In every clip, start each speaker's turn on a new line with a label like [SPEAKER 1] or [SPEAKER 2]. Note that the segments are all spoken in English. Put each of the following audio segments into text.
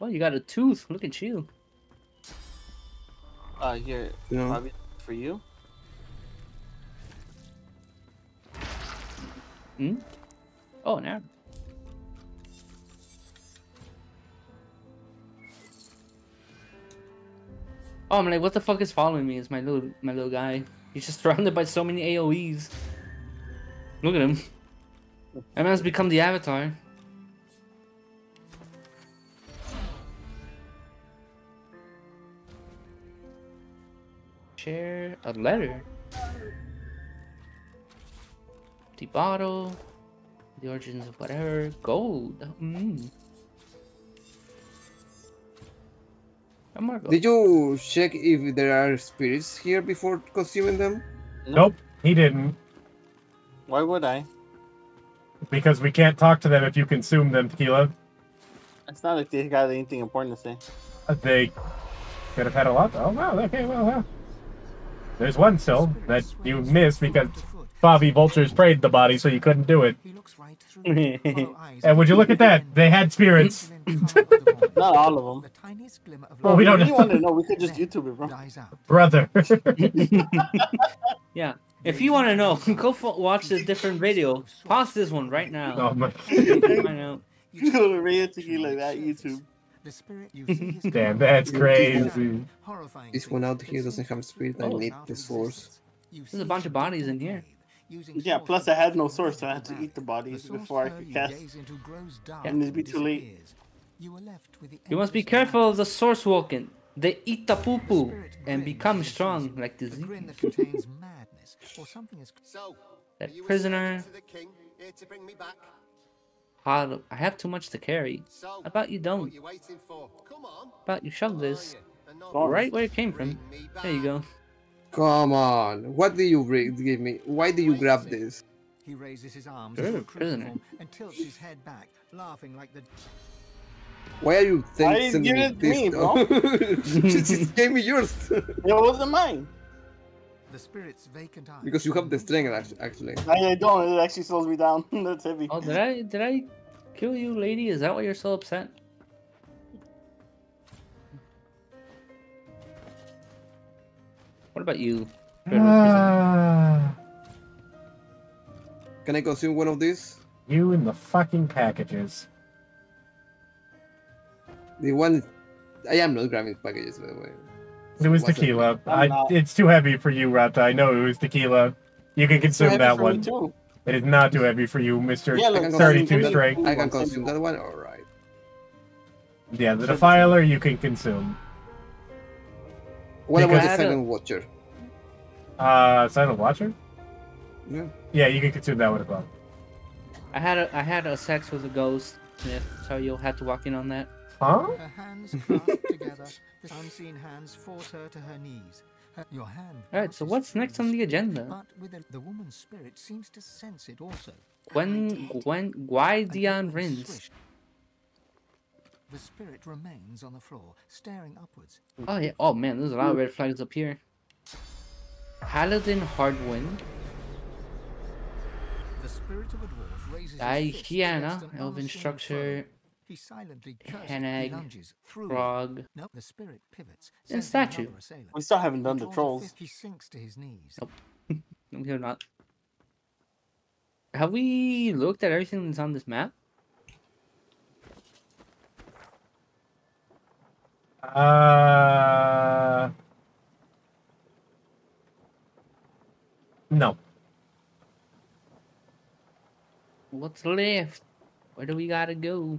[SPEAKER 1] Oh, you got a tooth. Look at you.
[SPEAKER 2] Here,
[SPEAKER 3] No.
[SPEAKER 2] Favy, for you.
[SPEAKER 1] Hmm? Oh, now. Oh, I'm like, what the fuck is following me? Is my little guy. He's just surrounded by so many AoEs. Look at him. That man's become the avatar. Share a letter. The bottle. The origins of whatever. Gold. More gold.
[SPEAKER 3] Did you check if there are spirits here before consuming them?
[SPEAKER 4] Nope, he didn't.
[SPEAKER 2] Why would I?
[SPEAKER 4] Because we can't talk to them if you consume them, Tequila.
[SPEAKER 2] It's not like they got anything important to say.
[SPEAKER 4] They could have had a lot. Oh, wow, okay, well. There's one still that you missed because Favy vultures prayed the body, so you couldn't do it. And would you look at that? They had spirits.
[SPEAKER 2] Not all of them.
[SPEAKER 4] Well, we don't
[SPEAKER 2] If
[SPEAKER 4] know.
[SPEAKER 2] you want to know, we could just YouTube it, bro.
[SPEAKER 4] Brother.
[SPEAKER 1] Yeah. If you want to know, go watch a different video. Pause this one right now.
[SPEAKER 4] Oh my.
[SPEAKER 1] Find out.
[SPEAKER 2] You go to Radio Tequila that YouTube.
[SPEAKER 4] Damn, that's crazy.
[SPEAKER 3] This one out here doesn't have a spirit. I need the source.
[SPEAKER 1] There's a bunch of bodies in here.
[SPEAKER 2] Yeah, plus I had no source, so I had to eat the bodies before I could cast. And it'd be too late.
[SPEAKER 1] You must be careful of the source walking. They eat the poo poo and become strong like the Z. That prisoner. I have too much to carry. How about you don't? How about you shove this right where it came from? There you go.
[SPEAKER 3] Come on. What did you give me? Why did you grab this?
[SPEAKER 5] He raises his arms
[SPEAKER 1] You're
[SPEAKER 5] into
[SPEAKER 1] a
[SPEAKER 5] a
[SPEAKER 1] prisoner.
[SPEAKER 5] form and tilts his head back, laughing like the.
[SPEAKER 3] Why are you
[SPEAKER 2] Why you
[SPEAKER 3] sending
[SPEAKER 2] giving it to me,
[SPEAKER 3] this?
[SPEAKER 2] bro?
[SPEAKER 3] Just gave me yours.
[SPEAKER 2] It wasn't mine.
[SPEAKER 5] The spirit's vacant eyes.
[SPEAKER 3] Because you have the strength, actually.
[SPEAKER 2] I don't. It actually slows me down. That's heavy.
[SPEAKER 1] Oh, did I kill you, lady? Is that why you're so upset? What about you?
[SPEAKER 4] Ah,
[SPEAKER 3] Can I consume one of these?
[SPEAKER 4] you and the fucking packages.
[SPEAKER 3] The one... I am not grabbing packages, by the way.
[SPEAKER 4] It was
[SPEAKER 3] What's
[SPEAKER 4] tequila.
[SPEAKER 2] I'm not.
[SPEAKER 4] It's too heavy for you, Rata. I know it was tequila. You can
[SPEAKER 2] It's too
[SPEAKER 4] consume
[SPEAKER 2] heavy
[SPEAKER 4] that
[SPEAKER 2] for me
[SPEAKER 4] one.
[SPEAKER 2] too.
[SPEAKER 4] It is not too heavy for you, Mr.
[SPEAKER 2] Yeah, look,
[SPEAKER 4] 32
[SPEAKER 2] that-
[SPEAKER 4] strength.
[SPEAKER 3] I can consume that one? Alright.
[SPEAKER 4] Yeah, the Defiler you can consume.
[SPEAKER 3] What about
[SPEAKER 4] Because-
[SPEAKER 3] the Silent Watcher?
[SPEAKER 4] Silent Watcher?
[SPEAKER 3] Yeah.
[SPEAKER 4] Yeah, you can consume that one as well.
[SPEAKER 1] I had a sex with a ghost, Smith, so you'll have to walk in on that.
[SPEAKER 4] Huh?
[SPEAKER 5] Her hands clasped together, the unseen hands force her to her knees. Your hand.
[SPEAKER 1] Alright, so
[SPEAKER 5] passes
[SPEAKER 1] what's next on the agenda?
[SPEAKER 5] But with the woman's spirit seems to sense it also.
[SPEAKER 1] Why Dion Rins?
[SPEAKER 5] The spirit remains on the floor, staring upwards.
[SPEAKER 1] Oh yeah. Oh man, there's a lot of red flags up here. Paladin Hardwind.
[SPEAKER 5] The spirit of a dwarf raises his fist
[SPEAKER 1] Diana,
[SPEAKER 5] against an
[SPEAKER 1] elven
[SPEAKER 5] unseen
[SPEAKER 1] structure.
[SPEAKER 5] foe. He silently curses,
[SPEAKER 1] Henag,
[SPEAKER 5] lunges through.
[SPEAKER 1] Frog.
[SPEAKER 5] No, the spirit pivots.
[SPEAKER 1] And
[SPEAKER 5] sensing another
[SPEAKER 1] statue.
[SPEAKER 5] assailant.
[SPEAKER 2] We still haven't done
[SPEAKER 5] He
[SPEAKER 2] the
[SPEAKER 5] draws a
[SPEAKER 2] trolls.
[SPEAKER 5] fist, He sinks to his knees.
[SPEAKER 1] Nope. No, not. Have we looked at everything that's on this map?
[SPEAKER 4] No.
[SPEAKER 1] What's left? Where do we gotta go?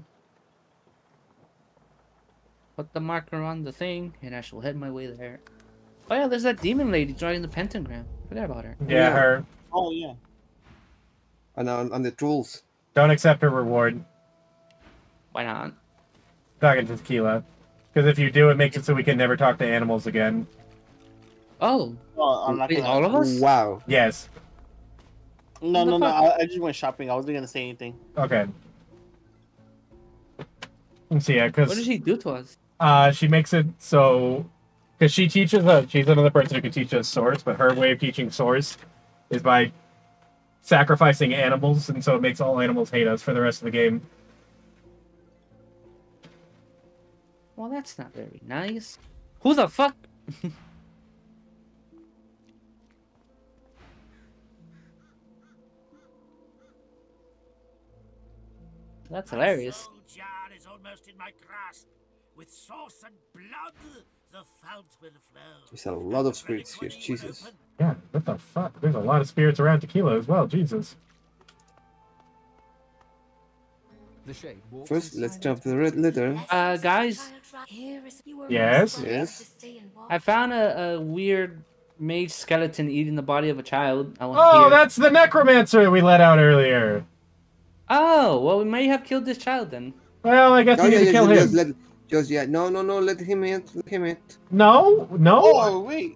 [SPEAKER 1] Put the marker on the thing, and I shall head my way there. Oh yeah, there's that demon lady drawing the pentagram. Forgot about her.
[SPEAKER 4] Yeah, her.
[SPEAKER 2] Oh yeah.
[SPEAKER 3] And on the trolls.
[SPEAKER 4] Don't accept her reward.
[SPEAKER 1] Why not?
[SPEAKER 4] Talking to Tequila. Because if you do, it makes it so we can never talk to animals again.
[SPEAKER 1] Oh,
[SPEAKER 2] Well, I'm not
[SPEAKER 1] wait,
[SPEAKER 2] gonna.
[SPEAKER 1] all of us?
[SPEAKER 3] Wow.
[SPEAKER 4] Yes.
[SPEAKER 2] No,
[SPEAKER 1] What the
[SPEAKER 2] no, no.
[SPEAKER 1] fuck?
[SPEAKER 2] I just went shopping. I wasn't gonna say anything.
[SPEAKER 4] Okay. So yeah,
[SPEAKER 1] What did
[SPEAKER 4] because
[SPEAKER 1] she do to us?
[SPEAKER 4] she makes it so... Because she teaches us... She's another person who can teach us Source, but her way of teaching Source is by sacrificing animals, and so it makes all animals hate us for the rest of the game.
[SPEAKER 1] Well, that's not very nice. Who the fuck? That's hilarious.
[SPEAKER 6] The soul jar is almost in my grasp. With sauce and blood, the fount will flow.
[SPEAKER 3] There's a lot of spirits here, Jesus.
[SPEAKER 4] Yeah, what the fuck? There's a lot of spirits around Tequila as well, Jesus.
[SPEAKER 5] The shade walks
[SPEAKER 3] First,
[SPEAKER 5] in
[SPEAKER 3] let's
[SPEAKER 5] silence.
[SPEAKER 3] jump to the red letter.
[SPEAKER 1] Guys,
[SPEAKER 4] Yes?
[SPEAKER 3] Yes.
[SPEAKER 1] I found a weird mage skeleton eating the body of a child. I want
[SPEAKER 4] Oh,
[SPEAKER 1] here.
[SPEAKER 4] that's the necromancer we let out earlier.
[SPEAKER 1] Oh, well, we may have killed this child then.
[SPEAKER 4] Well, I guess
[SPEAKER 3] Oh,
[SPEAKER 4] we need to kill him.
[SPEAKER 3] No, let him hit. Let him hit.
[SPEAKER 4] No, no.
[SPEAKER 2] Oh, wait.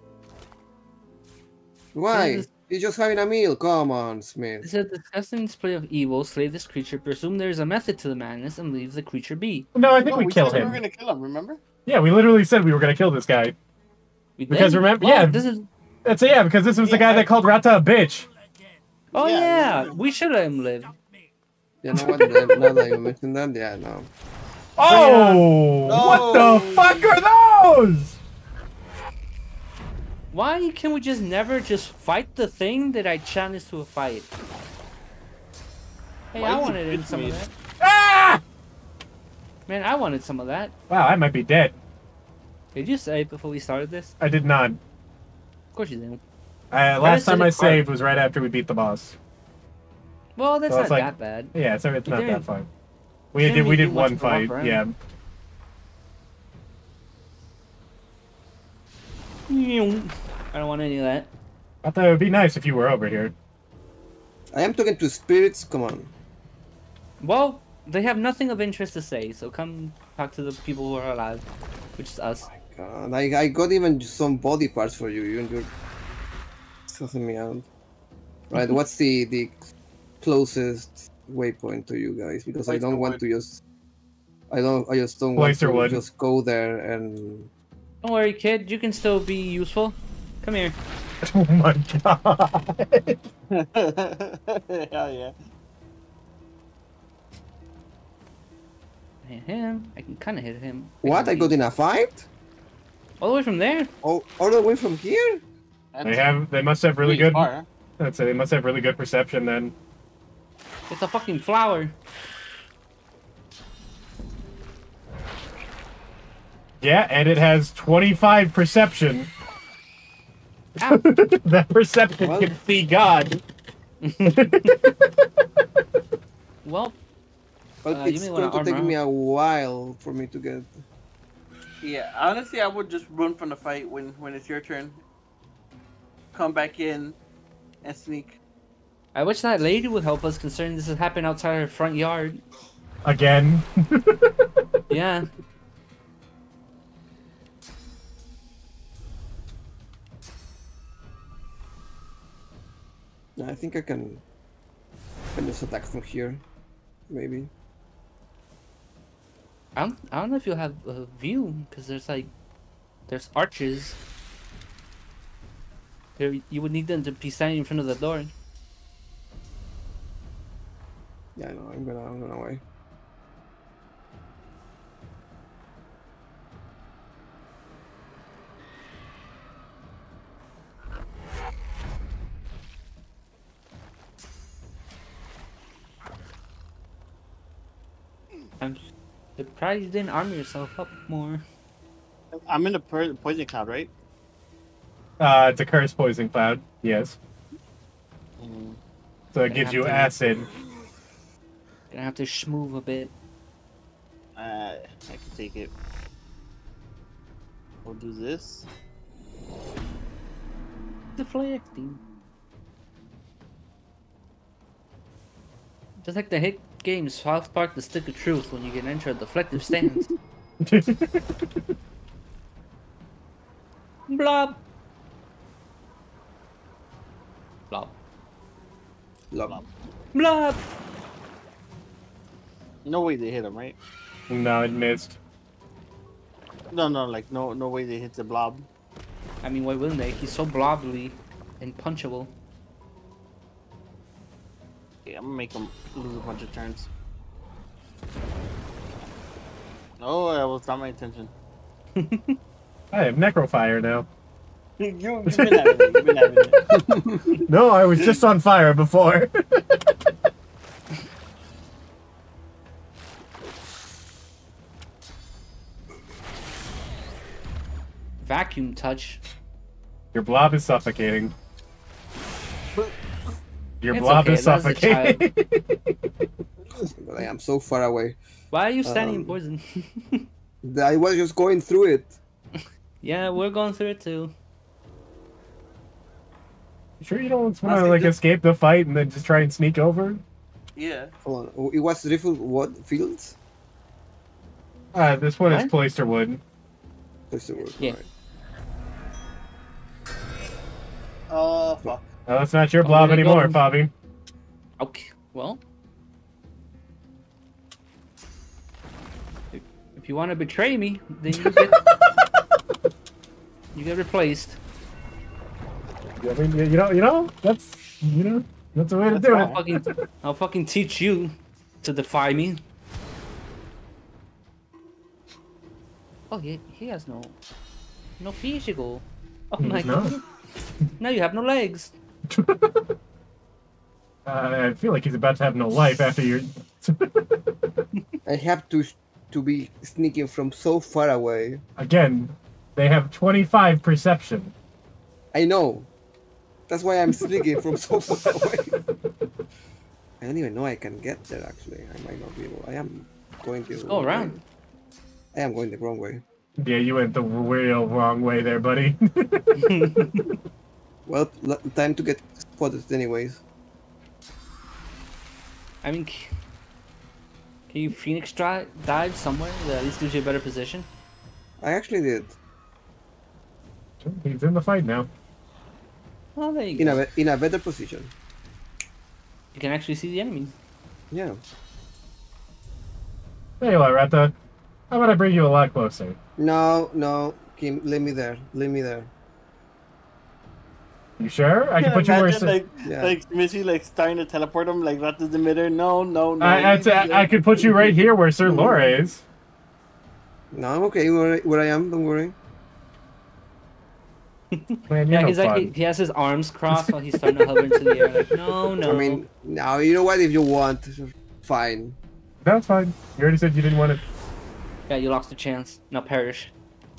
[SPEAKER 3] Why? He's just having a meal. Come on, Smith.
[SPEAKER 1] It's a disgusting display of evil. Slay this creature. Presume there is a method to the madness and leave the creature be.
[SPEAKER 4] No, I think
[SPEAKER 2] No,
[SPEAKER 4] we
[SPEAKER 2] we
[SPEAKER 4] killed
[SPEAKER 2] said we
[SPEAKER 4] him.
[SPEAKER 2] were gonna kill him, remember?
[SPEAKER 4] Yeah, we literally said we were gonna kill this guy.
[SPEAKER 1] We did?
[SPEAKER 4] Because remember,
[SPEAKER 1] Well,
[SPEAKER 4] yeah,
[SPEAKER 1] this is.
[SPEAKER 4] that's yeah, because this was the guy that called Rata a bitch.
[SPEAKER 1] Oh
[SPEAKER 2] Yeah,
[SPEAKER 1] yeah,
[SPEAKER 2] yeah.
[SPEAKER 1] we should let him live.
[SPEAKER 3] You know what? Now that you mentioned that, yeah, no.
[SPEAKER 4] Oh, what the fuck are those?
[SPEAKER 1] Why can we just never just fight the thing that I challenged to a fight? Hey,
[SPEAKER 2] Why
[SPEAKER 1] I
[SPEAKER 2] did you
[SPEAKER 1] wanted in
[SPEAKER 2] hit
[SPEAKER 1] some
[SPEAKER 2] me?
[SPEAKER 1] of that.
[SPEAKER 4] Ah!
[SPEAKER 1] Man, I wanted some of that.
[SPEAKER 4] Wow, I might be dead.
[SPEAKER 1] Did you save before we started this?
[SPEAKER 4] I did not.
[SPEAKER 1] Of course you didn't.
[SPEAKER 4] Last time I
[SPEAKER 1] acidic
[SPEAKER 4] saved was right after we beat the boss.
[SPEAKER 1] Well, that's
[SPEAKER 4] So
[SPEAKER 1] not
[SPEAKER 4] it's like-
[SPEAKER 1] that bad.
[SPEAKER 4] Yeah, so it's not
[SPEAKER 1] didn't-
[SPEAKER 4] that fun.
[SPEAKER 1] you
[SPEAKER 4] We
[SPEAKER 1] didn't
[SPEAKER 4] did
[SPEAKER 1] really do much
[SPEAKER 4] one
[SPEAKER 1] of a walk
[SPEAKER 4] fight.
[SPEAKER 1] around.
[SPEAKER 4] Yeah.
[SPEAKER 1] I don't want any of that.
[SPEAKER 4] I thought it would be nice if you were over here.
[SPEAKER 3] I am talking to spirits. Come on.
[SPEAKER 1] Well, they have nothing of interest to say, so come talk to the people who are alive, which is us.
[SPEAKER 3] God, I got even some body parts for you. You're sussing me out. Right, what's the closest waypoint to you guys? Because I don't want to just I just don't want to
[SPEAKER 4] Cloisterwood.
[SPEAKER 3] just go there and
[SPEAKER 1] Don't worry, kid. You can still be useful. Come here.
[SPEAKER 4] Oh my god.
[SPEAKER 2] Hell yeah.
[SPEAKER 1] Hit him. I can kind of hit him.
[SPEAKER 3] what? I got in a fight?
[SPEAKER 1] All the way from there?
[SPEAKER 3] Oh, all the way from here?
[SPEAKER 4] They must have really good.
[SPEAKER 2] Far.
[SPEAKER 4] I'd say they must have really good perception then.
[SPEAKER 1] It's a fucking flower.
[SPEAKER 4] Yeah, and it has 25 perception.
[SPEAKER 1] Ow.
[SPEAKER 4] That perception
[SPEAKER 3] Well-
[SPEAKER 4] can see God.
[SPEAKER 1] Well,
[SPEAKER 3] But
[SPEAKER 1] you
[SPEAKER 3] it's
[SPEAKER 1] may
[SPEAKER 3] going
[SPEAKER 1] wanna
[SPEAKER 3] to take
[SPEAKER 1] armor
[SPEAKER 3] me
[SPEAKER 1] up.
[SPEAKER 3] a while for me to get.
[SPEAKER 2] Yeah, honestly, I would just run from the fight when it's your turn. Come back in and sneak.
[SPEAKER 1] I wish that lady would help us, considering this has happened outside her front yard.
[SPEAKER 4] Again.
[SPEAKER 1] Yeah.
[SPEAKER 3] I think I can just attack from here, maybe.
[SPEAKER 1] I don't know if you'll have a view, because there's arches. You would need them to be standing in front of the door.
[SPEAKER 3] Yeah, no, I'm gonna wait.
[SPEAKER 1] I'm surprised you didn't armor yourself up more.
[SPEAKER 2] I'm in the poison cloud, right?
[SPEAKER 4] It's a curse poison cloud. Yes. So it
[SPEAKER 1] Gonna
[SPEAKER 4] gives
[SPEAKER 1] have
[SPEAKER 4] you
[SPEAKER 1] to-
[SPEAKER 4] acid.
[SPEAKER 1] Gonna have to schmoove a bit.
[SPEAKER 2] I can take it. We'll do this.
[SPEAKER 1] Deflecting. Just like the hit game South Park The Stick of Truth, when you get enter a deflective stance. Blob. Blob.
[SPEAKER 3] Love.
[SPEAKER 1] Blob.
[SPEAKER 2] No way they hit him, right?
[SPEAKER 4] No, it missed.
[SPEAKER 2] No, like no way they hit the blob.
[SPEAKER 1] I mean, why wouldn't they? He's so blobbly and punchable.
[SPEAKER 2] Okay, I'm gonna make him lose a bunch of turns. Oh, that was not my intention.
[SPEAKER 4] I have necrofire now.
[SPEAKER 2] You've been having it. You've been having it.
[SPEAKER 4] No, I was just on fire before.
[SPEAKER 1] Vacuum touch.
[SPEAKER 4] Your blob is suffocating. Your
[SPEAKER 1] It's
[SPEAKER 4] blob
[SPEAKER 1] okay,
[SPEAKER 4] is
[SPEAKER 1] that's a
[SPEAKER 4] suffocating.
[SPEAKER 3] But I am so far away.
[SPEAKER 1] Why are you standing in poison?
[SPEAKER 3] I was just going through it.
[SPEAKER 1] Yeah, we're going through it too.
[SPEAKER 4] Sure you don't want to like escape the fight and then just try and sneak over?
[SPEAKER 2] Yeah.
[SPEAKER 3] Hold on. It was Riffle what fields?
[SPEAKER 4] This one is
[SPEAKER 1] What?
[SPEAKER 4] Cloisterwood.
[SPEAKER 3] That's the word.
[SPEAKER 1] Yeah.
[SPEAKER 3] Right.
[SPEAKER 2] Oh, fuck.
[SPEAKER 4] Oh, that's not your blob
[SPEAKER 1] gonna
[SPEAKER 4] anymore,
[SPEAKER 1] go-
[SPEAKER 4] Favy.
[SPEAKER 1] Okay, well. If you want to betray me, then you get you get replaced.
[SPEAKER 4] I mean, you know, that's that's the way to do it.
[SPEAKER 1] I'll fucking teach you to defy me. Oh, he has no physical. Oh my
[SPEAKER 4] No.
[SPEAKER 1] god. Now you have no legs.
[SPEAKER 4] I feel like he's about to have no life after your.
[SPEAKER 3] I have to be sneaking from so far away.
[SPEAKER 4] Again, they have 25 perception.
[SPEAKER 3] I know. That's why I'm sneaking from so far away. I don't even know I can get there. Actually, I might not be able. I am going the
[SPEAKER 1] Go around.
[SPEAKER 3] I am going the wrong way.
[SPEAKER 4] Yeah, you went the real wrong way there, buddy.
[SPEAKER 3] Well, time to get spotted anyways.
[SPEAKER 1] I mean, can you Phoenix dive somewhere that at least gives you a better position?
[SPEAKER 3] I actually did.
[SPEAKER 4] He's in the fight now.
[SPEAKER 1] Well, there you go.
[SPEAKER 3] In a better position.
[SPEAKER 1] You can actually see the enemies.
[SPEAKER 3] Yeah.
[SPEAKER 4] Hey, Rata. How about I bring you a lot closer?
[SPEAKER 3] No, Kim, leave me there. Leave me there.
[SPEAKER 4] You sure? I can put you where.
[SPEAKER 2] Like Missy, like starting to teleport him, like Rata's the emitter. No.
[SPEAKER 4] I could put you right here where Sir Laura is.
[SPEAKER 3] No, I'm okay where I am. Don't worry.
[SPEAKER 4] Man,
[SPEAKER 1] Yeah,
[SPEAKER 4] you're
[SPEAKER 1] he's
[SPEAKER 4] no
[SPEAKER 1] like
[SPEAKER 4] fun.
[SPEAKER 1] he has his arms crossed while he's starting to hover into the air. Like, no.
[SPEAKER 3] I mean, now you know what? If you want, fine.
[SPEAKER 4] That's fine. You already said you didn't want it.
[SPEAKER 1] Yeah, you lost a chance. Now perish.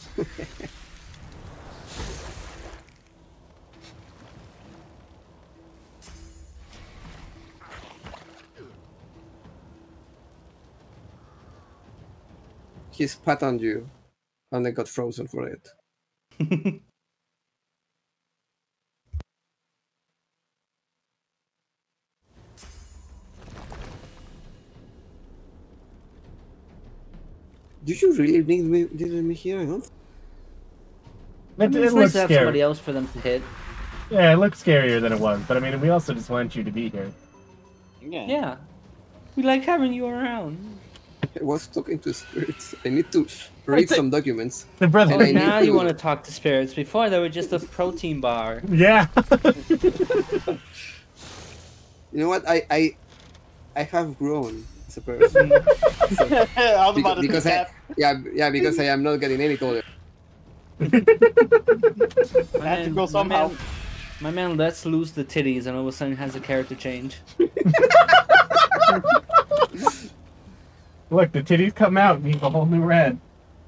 [SPEAKER 3] He spat on you, and I got frozen for it. Did you really need me here? I don't.
[SPEAKER 4] It
[SPEAKER 1] It's nice
[SPEAKER 4] looks
[SPEAKER 1] to have somebody
[SPEAKER 4] scary.
[SPEAKER 1] else for them to hit.
[SPEAKER 4] Yeah, it looks scarier than it was, but I mean, we also just want you to be here.
[SPEAKER 1] Yeah. We like having you around.
[SPEAKER 3] I was talking to spirits. I need to read some documents.
[SPEAKER 4] The breath.
[SPEAKER 3] And I
[SPEAKER 1] Oh, now
[SPEAKER 3] need
[SPEAKER 1] you
[SPEAKER 3] to-
[SPEAKER 1] want to talk to spirits. Before they were just a protein bar.
[SPEAKER 4] Yeah.
[SPEAKER 3] You know what? I have grown as a person.
[SPEAKER 2] I was about to
[SPEAKER 3] because
[SPEAKER 2] say that.
[SPEAKER 3] because I am not getting any taller.
[SPEAKER 1] My
[SPEAKER 2] I had to go somehow.
[SPEAKER 1] My man lets loose the titties and all of a sudden has a character change.
[SPEAKER 4] Look, the titties come out and he's a whole new red.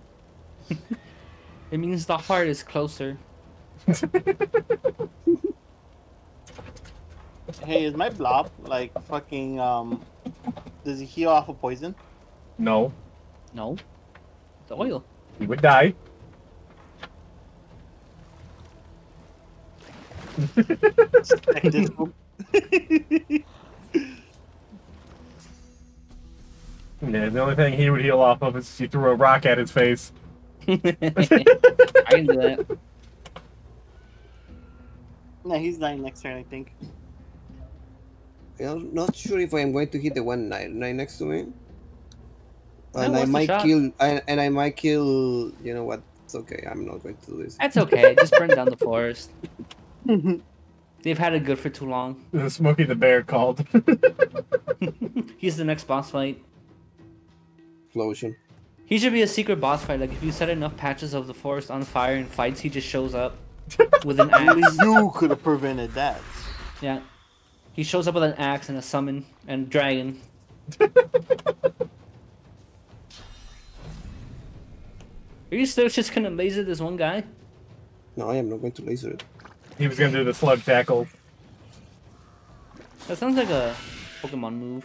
[SPEAKER 1] It means the heart is closer.
[SPEAKER 2] Hey, is my blob like fucking does he heal off of poison?
[SPEAKER 4] No,
[SPEAKER 1] No. The oil.
[SPEAKER 4] he would die.
[SPEAKER 2] Like this one?
[SPEAKER 4] Yeah, the only thing he would heal off of is if you threw a rock at his face.
[SPEAKER 1] I can do that.
[SPEAKER 2] No, he's dying next turn, I think.
[SPEAKER 3] I'm not sure if I am going to hit the one right next to me. And
[SPEAKER 1] what's
[SPEAKER 3] I
[SPEAKER 1] the
[SPEAKER 3] might
[SPEAKER 1] shot?
[SPEAKER 3] kill. I might kill. You know what? It's okay. I'm not going to do this.
[SPEAKER 1] That's okay. Just burn down the forest. They've had it good for too long.
[SPEAKER 4] Smokey the Bear called.
[SPEAKER 1] He's the next boss fight.
[SPEAKER 3] Explosion.
[SPEAKER 1] He should be a secret boss fight. Like if you set enough patches of the forest on fire and fights, he just shows up with an
[SPEAKER 2] Only
[SPEAKER 1] axe.
[SPEAKER 2] you could have prevented that.
[SPEAKER 1] Yeah, he shows up with an axe and a summon and dragon. Are you still just gonna laser this one guy?
[SPEAKER 3] No, I am not going to laser it.
[SPEAKER 4] He was gonna do the slug tackle.
[SPEAKER 1] That sounds like a Pokemon move.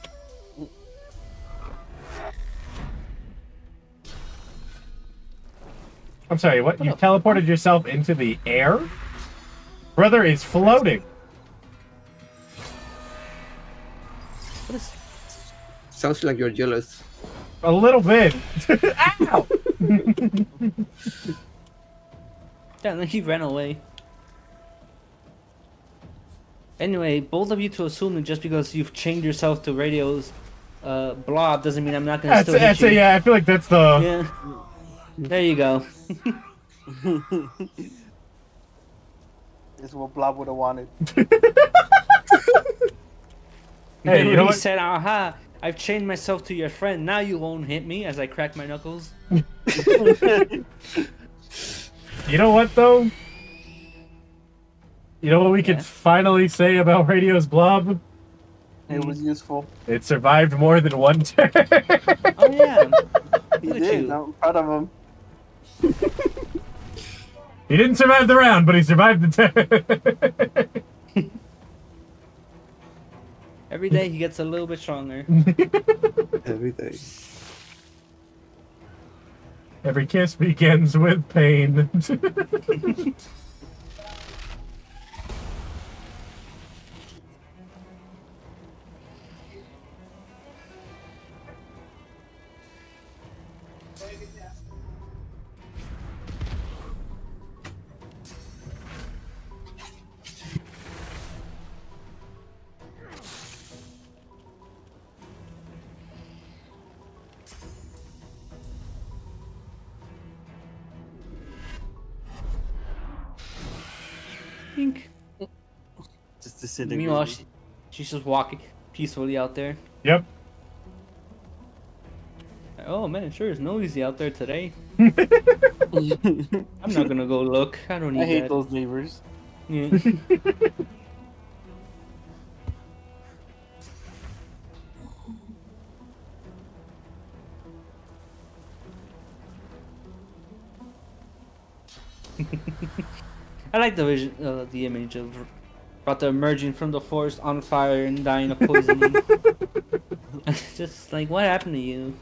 [SPEAKER 4] I'm sorry, what? You teleported yourself into the air? Brother is floating.
[SPEAKER 1] What is?
[SPEAKER 3] Sounds like you're jealous.
[SPEAKER 4] A little bit. Ow!
[SPEAKER 1] Yeah, then he ran away. Anyway, both of you to assume that just because you've chained yourself to Radio's blob doesn't mean I'm not gonna still hit you.
[SPEAKER 4] Yeah, I feel like that's the...
[SPEAKER 1] Yeah. There you go.
[SPEAKER 2] This is what Blob would have wanted.
[SPEAKER 4] Hey, you know
[SPEAKER 1] He
[SPEAKER 4] what?
[SPEAKER 1] said, aha, I've chained myself to your friend, now you won't hit me, as I crack my knuckles.
[SPEAKER 4] You know what, though? You know what we could finally say about Radio's blob?
[SPEAKER 2] It was useful.
[SPEAKER 4] It survived more than one turn.
[SPEAKER 1] Oh yeah.
[SPEAKER 2] He
[SPEAKER 1] Look at
[SPEAKER 2] did.
[SPEAKER 1] you.
[SPEAKER 2] I'm proud of him.
[SPEAKER 4] He didn't survive the round, but he survived the turn.
[SPEAKER 1] Every day he gets a little bit stronger.
[SPEAKER 3] Every day.
[SPEAKER 4] Every kiss begins with pain.
[SPEAKER 1] Pink.
[SPEAKER 2] Just disintegrated.
[SPEAKER 1] Meanwhile, she's just walking peacefully out there.
[SPEAKER 4] Yep.
[SPEAKER 1] Oh man, sure is noisy out there today. I'm not gonna go look. I don't need
[SPEAKER 2] I hate
[SPEAKER 1] that.
[SPEAKER 2] those neighbors.
[SPEAKER 1] Yeah. I like the vision, the image of Rata emerging from the forest on fire and dying of poisoning. Just like, what happened to you?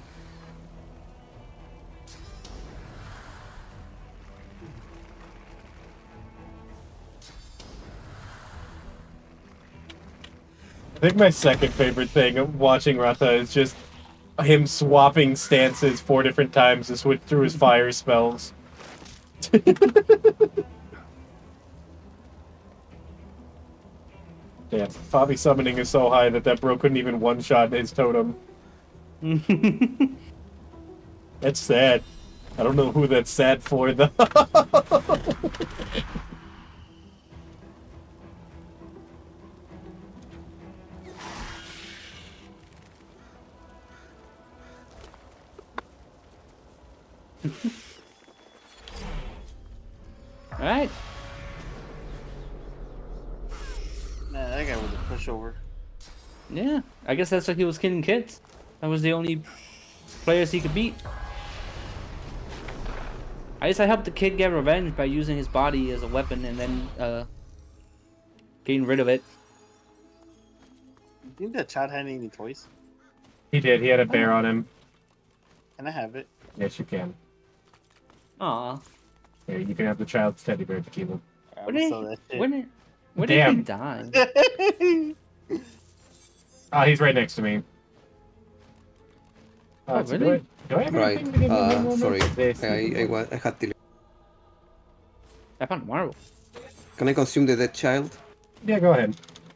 [SPEAKER 4] I think my second favorite thing of watching Rata is just him swapping stances 4 different times to switch through his fire spells. Damn, Favy summoning is so high that bro couldn't even one-shot his totem. That's sad. I don't know who that's sad for, though.
[SPEAKER 1] Alright.
[SPEAKER 2] Man, that guy was a pushover.
[SPEAKER 1] Yeah, I guess that's why he was killing kids. That was the only players he could beat. I guess I helped the kid get revenge by using his body as a weapon and then getting rid of it.
[SPEAKER 2] You think that child had any toys?
[SPEAKER 4] He did. He had a bear on him.
[SPEAKER 2] Can I have it?
[SPEAKER 4] Yes, you can.
[SPEAKER 1] Aw.
[SPEAKER 4] Here, you can have the child's teddy bear to keep him.
[SPEAKER 1] Where did he
[SPEAKER 4] Damn.
[SPEAKER 1] die?
[SPEAKER 4] Oh, he's right next to me.
[SPEAKER 1] Oh,
[SPEAKER 4] so
[SPEAKER 1] really?
[SPEAKER 4] Do I have
[SPEAKER 3] Right.
[SPEAKER 4] anything to give him?
[SPEAKER 3] Sorry.
[SPEAKER 4] This.
[SPEAKER 3] I had to.
[SPEAKER 1] I found marble.
[SPEAKER 3] Can I consume the dead child?
[SPEAKER 4] Yeah, go ahead.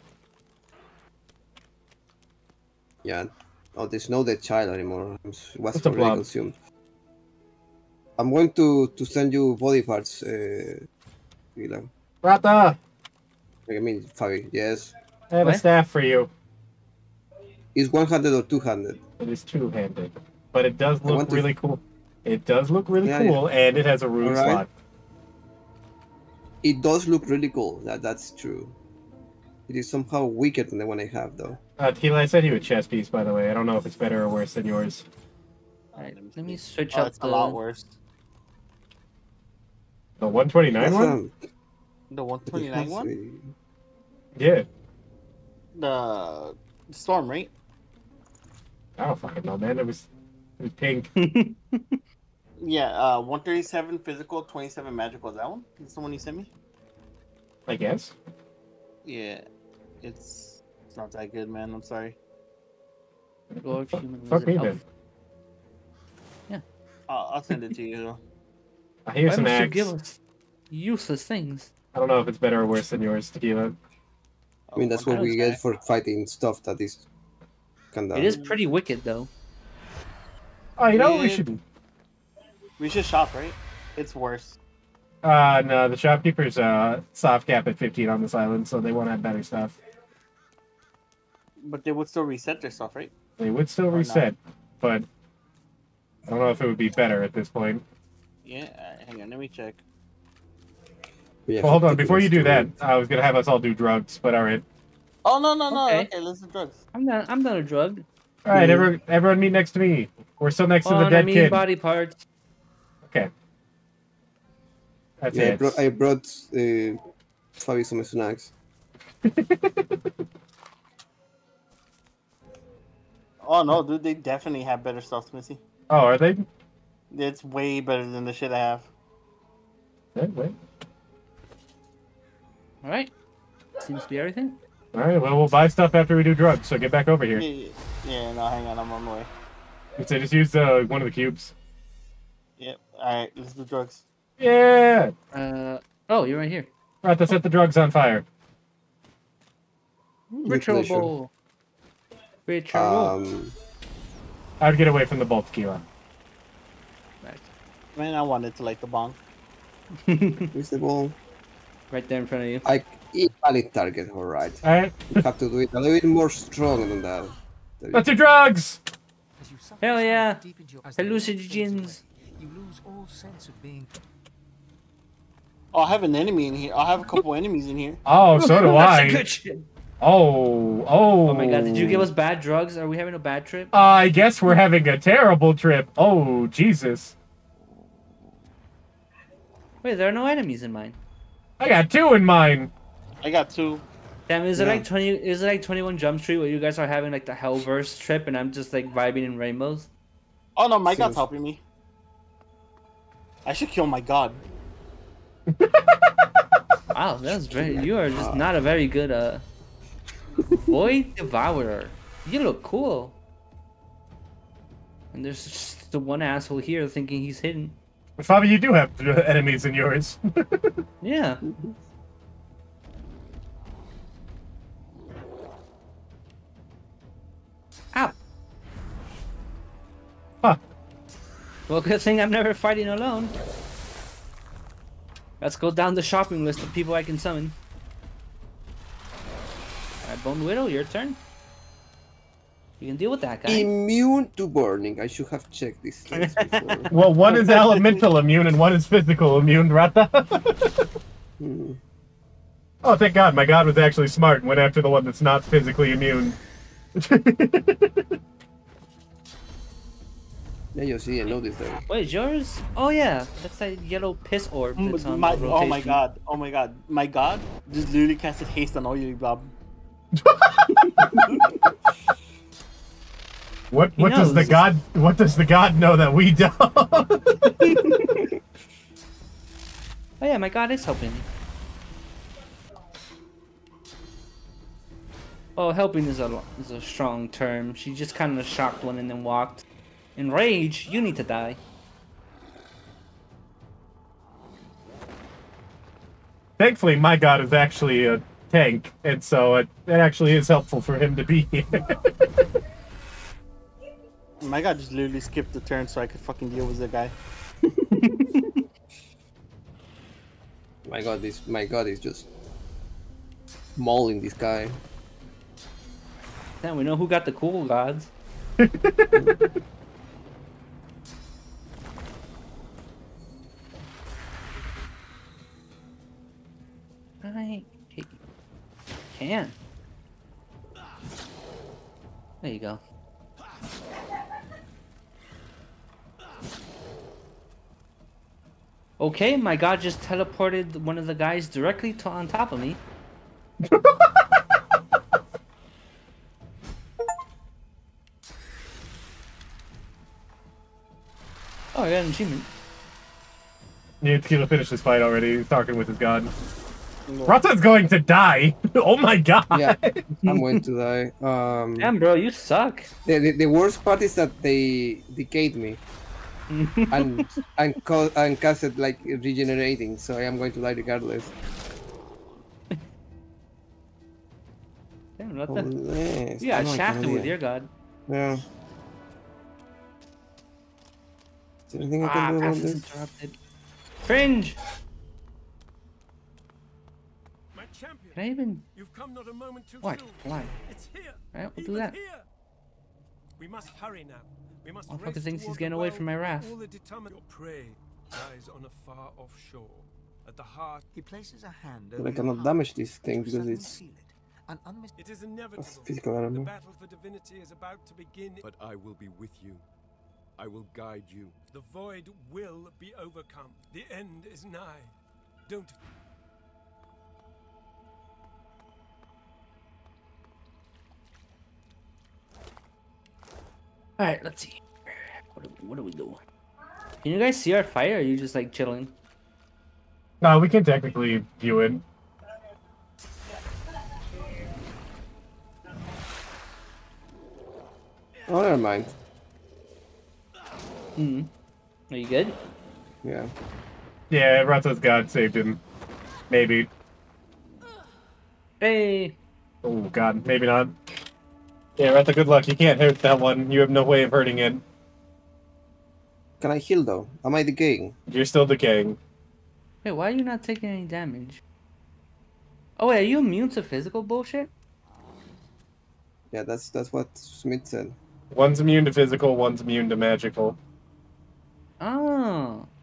[SPEAKER 3] Yeah. Oh, there's no dead child anymore. It was
[SPEAKER 4] It's a
[SPEAKER 3] already
[SPEAKER 4] blob.
[SPEAKER 3] consumed. I'm going to send you body parts, Dylan.
[SPEAKER 4] Rata!
[SPEAKER 3] I mean, Fabi, yes.
[SPEAKER 4] I have a
[SPEAKER 1] What?
[SPEAKER 4] staff for you.
[SPEAKER 3] Is one-handed or two-handed?
[SPEAKER 4] It is two-handed. but it does look really cool. It does look really cool, and it has a rune slot.
[SPEAKER 3] It does look really cool. That's true. It is somehow weaker than the one I have, though.
[SPEAKER 4] Tequila, I sent you a chess piece, by the way. I don't know if it's better or worse than yours.
[SPEAKER 1] Alright, let me switch up
[SPEAKER 2] It's a lot worse.
[SPEAKER 4] The 129 one?
[SPEAKER 2] The 129 one?
[SPEAKER 4] Yeah.
[SPEAKER 2] The storm, right?
[SPEAKER 4] I don't fucking know, man. It was pink.
[SPEAKER 2] Yeah, 137 physical, 27 magical. Is that one? Is the one you sent me?
[SPEAKER 4] I guess.
[SPEAKER 2] Yeah. It's not that good, man. I'm sorry.
[SPEAKER 4] Fuck me, then.
[SPEAKER 1] Yeah.
[SPEAKER 2] I'll send it to you.
[SPEAKER 4] Here's an axe.
[SPEAKER 1] Give us useless things.
[SPEAKER 4] I don't know if it's better or worse than yours, Tequila.
[SPEAKER 3] I mean, that's what we get for fighting stuff that is kind of...
[SPEAKER 1] It is pretty wicked, though.
[SPEAKER 4] Oh, you know, we should
[SPEAKER 2] shop, right? It's worse.
[SPEAKER 4] No, the shopkeepers soft cap at 15 on this island, so they won't have better stuff.
[SPEAKER 2] But they would still reset their stuff, right?
[SPEAKER 4] They would still reset, but I don't know if it would be better at this point.
[SPEAKER 2] Yeah, hang on, let me check.
[SPEAKER 3] Yeah,
[SPEAKER 4] well, hold on, before you do that, I was gonna have us all do drugs, but alright.
[SPEAKER 2] Oh, no, okay, let's do drugs.
[SPEAKER 1] I'm not a drug.
[SPEAKER 4] Alright, everyone meet next to me. We're still next to the dead kid.
[SPEAKER 1] Body parts.
[SPEAKER 4] Okay. That's
[SPEAKER 3] it. I brought Favy some snacks.
[SPEAKER 2] Oh no, dude, they definitely have better stuff, Smithy.
[SPEAKER 4] Oh, are they?
[SPEAKER 2] It's way better than the shit I have.
[SPEAKER 4] Wait.
[SPEAKER 1] Alright. Seems to be everything.
[SPEAKER 4] Alright, well, we'll buy stuff after we do drugs, so get back over here.
[SPEAKER 2] Yeah, no, hang on, I'm on my way.
[SPEAKER 4] So just use one of the cubes.
[SPEAKER 2] Yep, alright, let's do drugs.
[SPEAKER 4] Yeah!
[SPEAKER 1] Oh, you're right here.
[SPEAKER 4] Rata, set the drugs on fire.
[SPEAKER 1] Ritual bowl. Ritual.
[SPEAKER 4] I would get away from the bolt, Tequila.
[SPEAKER 1] Right.
[SPEAKER 2] Man, I wanted to light the bong.
[SPEAKER 3] Where's the ball?
[SPEAKER 1] Right there in front of you.
[SPEAKER 3] Valid target, alright.
[SPEAKER 4] Alright.
[SPEAKER 3] You have to do it a little bit more strong than that.
[SPEAKER 4] Let's do drugs!
[SPEAKER 1] Hell yeah! Hallucinogens.
[SPEAKER 5] You lose all sense of being...
[SPEAKER 2] Oh, I have an enemy in here. I have a couple enemies in here.
[SPEAKER 4] Oh, so do I.
[SPEAKER 1] Good shit.
[SPEAKER 4] Oh
[SPEAKER 1] my god, did you give us bad drugs? Are we having a bad trip?
[SPEAKER 4] I guess we're having a terrible trip. Oh, Jesus.
[SPEAKER 1] Wait, there are no enemies in mine.
[SPEAKER 4] I got 2 in mine.
[SPEAKER 2] I got 2.
[SPEAKER 1] Damn, is it like 20? Is it like 21 Jump Street where you guys are having like the Hellverse trip and I'm just like vibing in rainbows?
[SPEAKER 2] Oh no, my god's helping me. I should kill my god.
[SPEAKER 1] Wow, that's very. You are just not a very good Void Devourer. You look cool. And there's just the one asshole here thinking he's hidden.
[SPEAKER 4] Favy, you do have enemies in yours.
[SPEAKER 1] Yeah. Ow.
[SPEAKER 4] Huh.
[SPEAKER 1] Well, good thing I'm never fighting alone. Let's go down the shopping list of people I can summon. Alright, Bone Widow, your turn. You can deal with that guy.
[SPEAKER 3] Immune to burning. I should have checked this before.
[SPEAKER 4] Well, one is elemental immune and one is physical immune, Rata. Oh, thank God. My god was actually smart and went after the one that's not physically immune.
[SPEAKER 3] Yeah, you see, I noticed that.
[SPEAKER 1] Wait, yours? Oh yeah, that's that yellow piss orb that's on
[SPEAKER 2] Oh
[SPEAKER 1] rotation.
[SPEAKER 2] my god, oh my god. My god just literally casted haste on all you, Bob.
[SPEAKER 4] What does the god know that we don't?
[SPEAKER 1] Oh yeah, my god is helping. Oh, helping is a strong term. She just kind of shocked one and then walked. In rage, you need to die.
[SPEAKER 4] Thankfully, my god is actually a tank, and so it actually is helpful for him to be here.
[SPEAKER 2] My god just literally skipped the turn so I could fucking deal with the guy.
[SPEAKER 3] My god is just mauling this guy.
[SPEAKER 1] Damn, we know who got the cool gods. I can. There you go. Okay, my god just teleported one of the guys directly on top of me. Oh, I got an achievement.
[SPEAKER 4] You need to finish this fight already. He's talking with his god. Rata's going to die! Oh my god!
[SPEAKER 3] Yeah, I'm going to die.
[SPEAKER 1] Damn, bro, you suck.
[SPEAKER 3] The worst part is that they decayed me. and casted like regenerating, so I am going to die regardless.
[SPEAKER 1] Damn, what the? Yeah, shafted with your god.
[SPEAKER 3] Yeah. Is there anything I can do about this?
[SPEAKER 1] Interrupted. Cringe!
[SPEAKER 6] My champion.
[SPEAKER 1] Can I even...
[SPEAKER 6] You've come not a moment too
[SPEAKER 1] What?
[SPEAKER 6] soon.
[SPEAKER 1] Why?
[SPEAKER 6] It's here.
[SPEAKER 1] Alright, we'll do
[SPEAKER 6] Even
[SPEAKER 1] that.
[SPEAKER 6] Here. We must hurry now. We must
[SPEAKER 1] Motherfucker
[SPEAKER 6] race
[SPEAKER 1] thinks he's
[SPEAKER 6] toward
[SPEAKER 1] getting
[SPEAKER 6] the
[SPEAKER 1] away
[SPEAKER 6] well
[SPEAKER 1] from my
[SPEAKER 6] where
[SPEAKER 1] wrath.
[SPEAKER 6] all the determined prey lies on a far off shore. At the heart,
[SPEAKER 5] He places a hand
[SPEAKER 3] But
[SPEAKER 5] over
[SPEAKER 3] I
[SPEAKER 5] your
[SPEAKER 3] cannot
[SPEAKER 5] heart.
[SPEAKER 3] damage this thing
[SPEAKER 5] You
[SPEAKER 3] because
[SPEAKER 5] suddenly
[SPEAKER 3] it's
[SPEAKER 5] feel it. An
[SPEAKER 6] it is inevitable.
[SPEAKER 3] physical
[SPEAKER 6] The
[SPEAKER 3] armor.
[SPEAKER 6] battle for divinity is about to begin.
[SPEAKER 7] But I will be with you. I will guide you.
[SPEAKER 6] The void will be overcome. The end is nigh. Don't.
[SPEAKER 1] Alright, let's see. What do we do? Can you guys see our fight, or are you just like chilling?
[SPEAKER 4] No, we can technically view it.
[SPEAKER 3] Oh, never mind.
[SPEAKER 1] Are you good?
[SPEAKER 3] Yeah.
[SPEAKER 4] Yeah, Rata's god saved him. Maybe.
[SPEAKER 1] Hey!
[SPEAKER 4] Oh god, maybe not. Yeah, Rata, good luck. You can't hurt that one. You have no way of hurting it.
[SPEAKER 3] Can I heal though? Am I decaying?
[SPEAKER 4] You're still decaying.
[SPEAKER 1] Wait, why are you not taking any damage? Oh wait, are you immune to physical bullshit?
[SPEAKER 3] Yeah, that's what Smith said.
[SPEAKER 4] One's immune to physical, one's immune to magical.
[SPEAKER 1] Oh.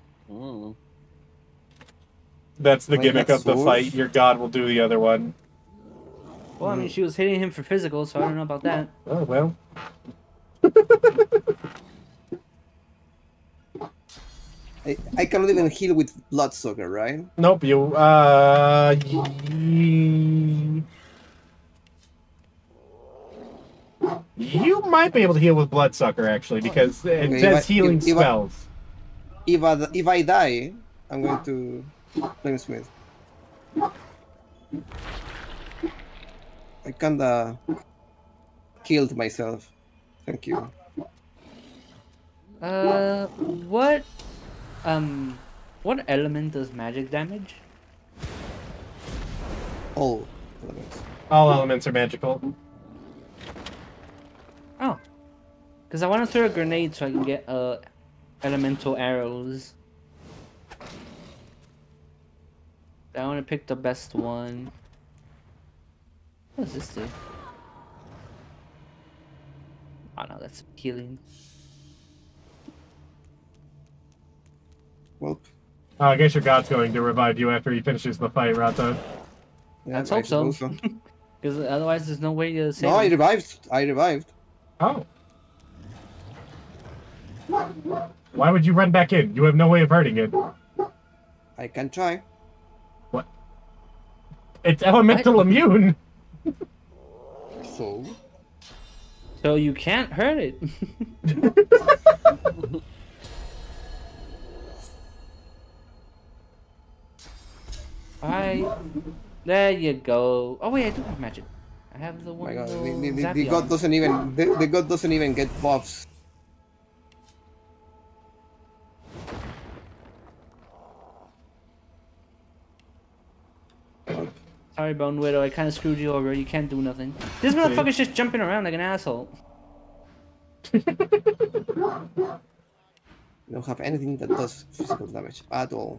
[SPEAKER 4] That's the
[SPEAKER 3] Wait,
[SPEAKER 4] gimmick
[SPEAKER 3] that's
[SPEAKER 4] of the
[SPEAKER 3] swords?
[SPEAKER 4] fight. Your god will do the other one.
[SPEAKER 1] Well, I mean, she was hitting him for physical, so I don't know about that.
[SPEAKER 4] Oh, well.
[SPEAKER 3] I cannot even heal with Bloodsucker, right?
[SPEAKER 4] Nope, you, You might be able to heal with Bloodsucker, actually, because it
[SPEAKER 3] Okay,
[SPEAKER 4] says healing
[SPEAKER 3] if
[SPEAKER 4] spells.
[SPEAKER 3] If I die, I'm going to blame Smith. I kinda killed myself. Thank you.
[SPEAKER 1] What element does magic damage?
[SPEAKER 3] All elements.
[SPEAKER 4] All elements are magical.
[SPEAKER 1] Oh. Because I want to throw a grenade so I can get, elemental arrows. I want to pick the best one. What does this do? Oh no, that's healing.
[SPEAKER 3] Well,
[SPEAKER 4] I guess your god's going to revive you after he finishes the fight, Rata.
[SPEAKER 3] yeah,
[SPEAKER 1] Let's
[SPEAKER 3] I
[SPEAKER 1] hope so.
[SPEAKER 3] suppose
[SPEAKER 1] Because otherwise there's no way to save
[SPEAKER 3] No, I
[SPEAKER 1] him.
[SPEAKER 3] revived. I revived.
[SPEAKER 4] Oh. Why would you run back in? You have no way of hurting it.
[SPEAKER 3] I can try.
[SPEAKER 4] What? It's elemental immune.
[SPEAKER 3] So?
[SPEAKER 1] So you can't hurt it. Alright. There you go. Oh wait, I do have magic. I have the
[SPEAKER 3] Oh
[SPEAKER 1] one.
[SPEAKER 3] my god,
[SPEAKER 1] little
[SPEAKER 3] the
[SPEAKER 1] zappy
[SPEAKER 3] god
[SPEAKER 1] on.
[SPEAKER 3] doesn't even the god doesn't even get buffs.
[SPEAKER 1] Sorry, Bone Widow, I kind of screwed you over. You can't do nothing. This motherfucker's just jumping around like an asshole.
[SPEAKER 3] You don't have anything that does physical damage at all.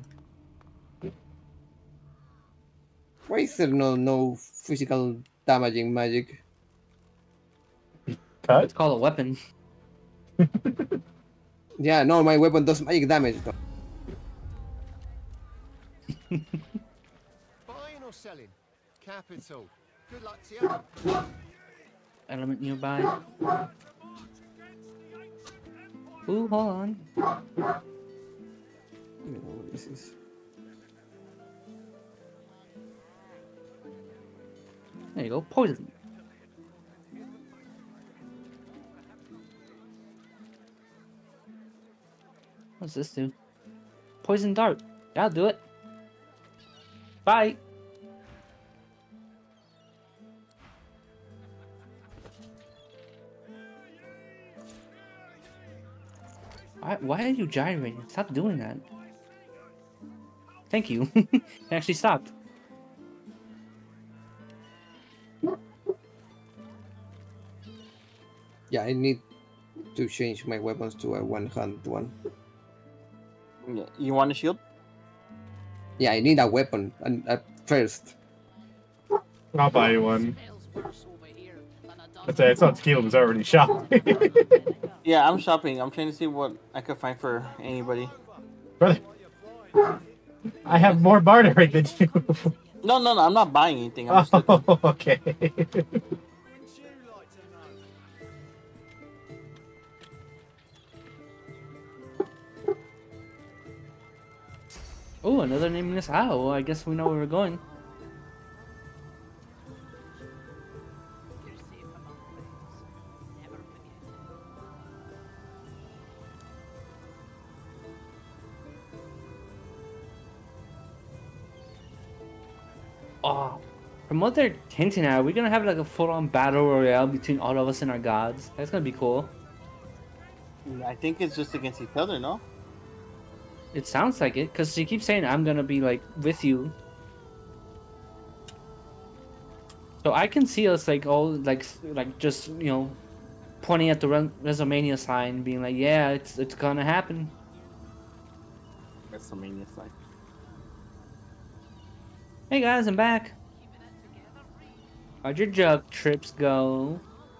[SPEAKER 3] Why is there no physical damaging magic?
[SPEAKER 4] Cut.
[SPEAKER 1] It's called a weapon.
[SPEAKER 3] Yeah, no, my weapon does magic damage though.
[SPEAKER 8] selling. Capital. Good luck to you.
[SPEAKER 1] Element nearby. Ooh, hold on.
[SPEAKER 3] You know what this is.
[SPEAKER 1] There you go. Poison. What's this do? Poison dart. Yeah, I'll do it. Bye. Why are you gyrating? Stop doing that. Thank you. It actually stopped.
[SPEAKER 3] Yeah, I need to change my weapons to a one-hand one.
[SPEAKER 2] Yeah. You want a shield?
[SPEAKER 3] Yeah, I need a weapon and first.
[SPEAKER 4] I'll buy you one. I'd say it's not Tequila was already shopping.
[SPEAKER 2] Yeah, I'm shopping. I'm trying to see what I could find for anybody.
[SPEAKER 4] Brother, I have more bartering than you.
[SPEAKER 2] No, I'm not buying anything. I'm just looking.
[SPEAKER 4] Oh, okay.
[SPEAKER 1] Oh, another nameless owl. I guess we know where we're going. Oh, from what they're hinting at, we're gonna have like a full-on battle royale between all of us and our gods. That's gonna be cool.
[SPEAKER 2] I think it's just against each other, no?
[SPEAKER 1] It sounds like it, because she keeps saying I'm gonna be like with you. So I can see us like all like just, you know, pointing at the WrestleMania sign, being like, yeah, it's gonna happen.
[SPEAKER 2] WrestleMania sign.
[SPEAKER 1] Hey guys, I'm back. How'd your jug trips go?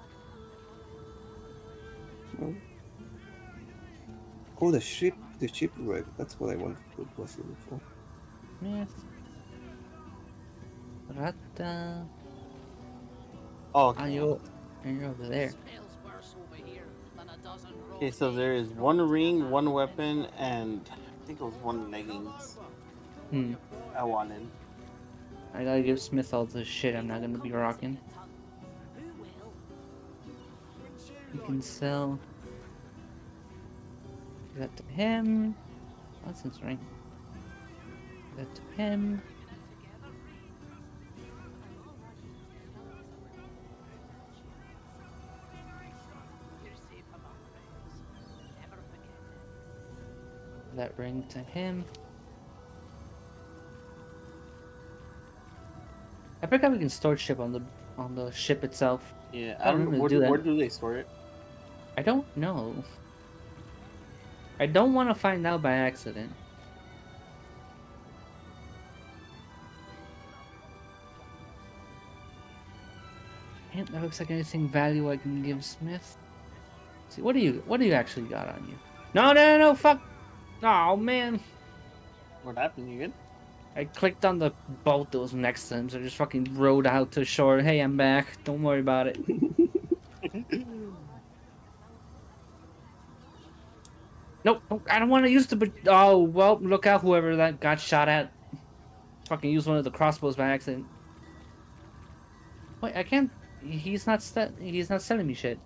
[SPEAKER 3] Oh, the ship wreck. That's what I wanted to was looking for.
[SPEAKER 1] Yes. Rata.
[SPEAKER 2] Oh, okay.
[SPEAKER 1] And you're over there.
[SPEAKER 2] Okay, so there is one ring, one weapon, and I think it was one leggings. I wanted.
[SPEAKER 1] I gotta give Smith all the shit I'm not gonna be rocking. You can sell that to him. What's his ring? That to him. That ring to him. I forgot we can store ship on the ship itself.
[SPEAKER 2] Yeah,
[SPEAKER 1] I don't remember to do that.
[SPEAKER 2] Where do they store it?
[SPEAKER 1] I don't know. I don't want to find out by accident. And that looks like anything value I can give Smith. Let's see, what do you actually got on you? No, fuck! Oh man!
[SPEAKER 2] What happened? You good?
[SPEAKER 1] I clicked on the boat that was next to him, so I just fucking rowed out to shore. Hey, I'm back. Don't worry about it. Nope, I don't want to use the. Oh well, look out! Whoever that got shot at, fucking used one of the crossbows by accident. Wait, I can't. He's not selling me shit.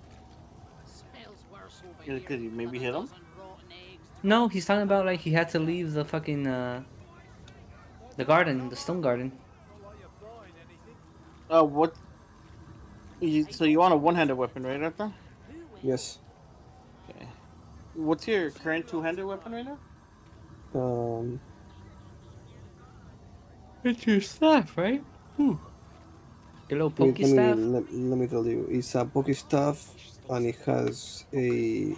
[SPEAKER 2] Because you maybe hit him.
[SPEAKER 1] No, he's talking about like he had to leave the fucking the garden, the stone garden.
[SPEAKER 2] What? So you want a one-handed weapon, right, Rata?
[SPEAKER 3] Yes.
[SPEAKER 2] Okay. What's your current two-handed weapon right now?
[SPEAKER 1] It's your staff, right? Your little pokey staff.
[SPEAKER 3] Let me tell you, it's a pokey staff, and it has a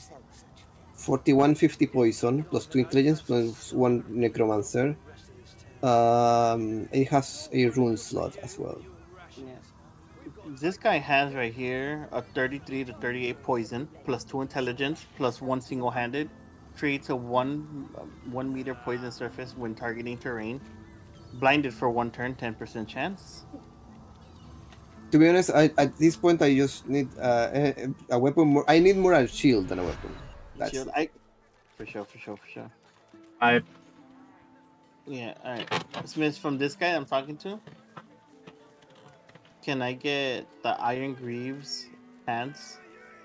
[SPEAKER 3] 4150 poison plus 2 intelligence plus 1 necromancer. It has a rune slot as well.
[SPEAKER 2] Yeah. This guy has right here a 33 to 38 poison plus 2 intelligence plus 1 single-handed. Creates a 1 meter poison surface when targeting terrain.
[SPEAKER 9] blinded for 1 turn, 10% chance.
[SPEAKER 3] To be honest, at this point I just need a weapon more. I need more a shield than a weapon. That's
[SPEAKER 9] Shield, for sure. Yeah, alright. Smith, from this guy I'm talking to, can I get the Iron Greaves pants?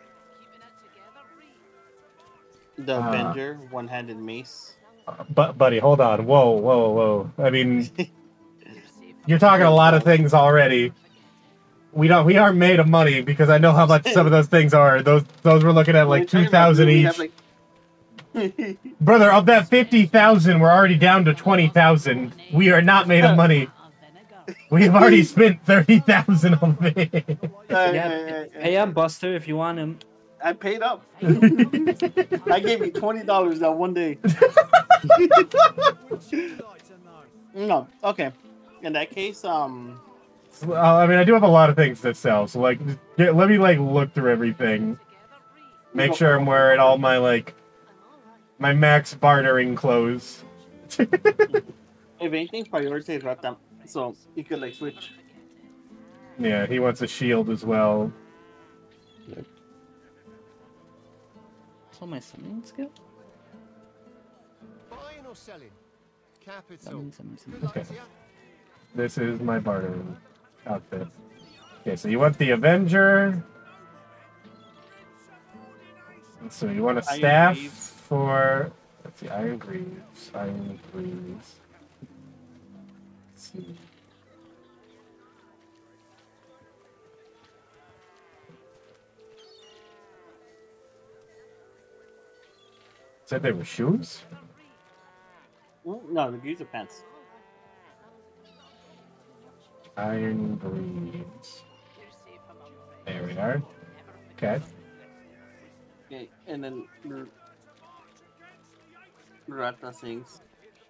[SPEAKER 9] The Avenger, one-handed mace.
[SPEAKER 4] But buddy, hold on. Whoa. I mean, you're talking a lot of things already. We aren't made of money because I know how much some of those things are. Those we're looking at like 2,000 each. Brother, of that 50,000, we're already down to 20,000. We are not made of money. We have already spent 30,000 of it.
[SPEAKER 1] Pay up, Buster, if you want him.
[SPEAKER 2] I paid up. I gave you $20 that one day.
[SPEAKER 9] No, okay. In that case,
[SPEAKER 4] I mean, I do have a lot of things to sell, so like, let me like look through everything, make sure I'm wearing all my like my max bartering clothes.
[SPEAKER 2] If anything, prioritize Rata, so you could like switch.
[SPEAKER 4] Yeah, he wants a shield as well.
[SPEAKER 1] So my summoning skill?
[SPEAKER 8] Buying or selling? Capital.
[SPEAKER 1] Summon.
[SPEAKER 4] Okay. This is my bartering outfit. Okay, so you want the Avenger. So you want a staff for... Let's see, Iron Greaves. Let's see. Said they were shoes?
[SPEAKER 9] no, the greaves are pants.
[SPEAKER 4] Iron Greaves. There we are. Okay.
[SPEAKER 2] Okay, and then Rata sings.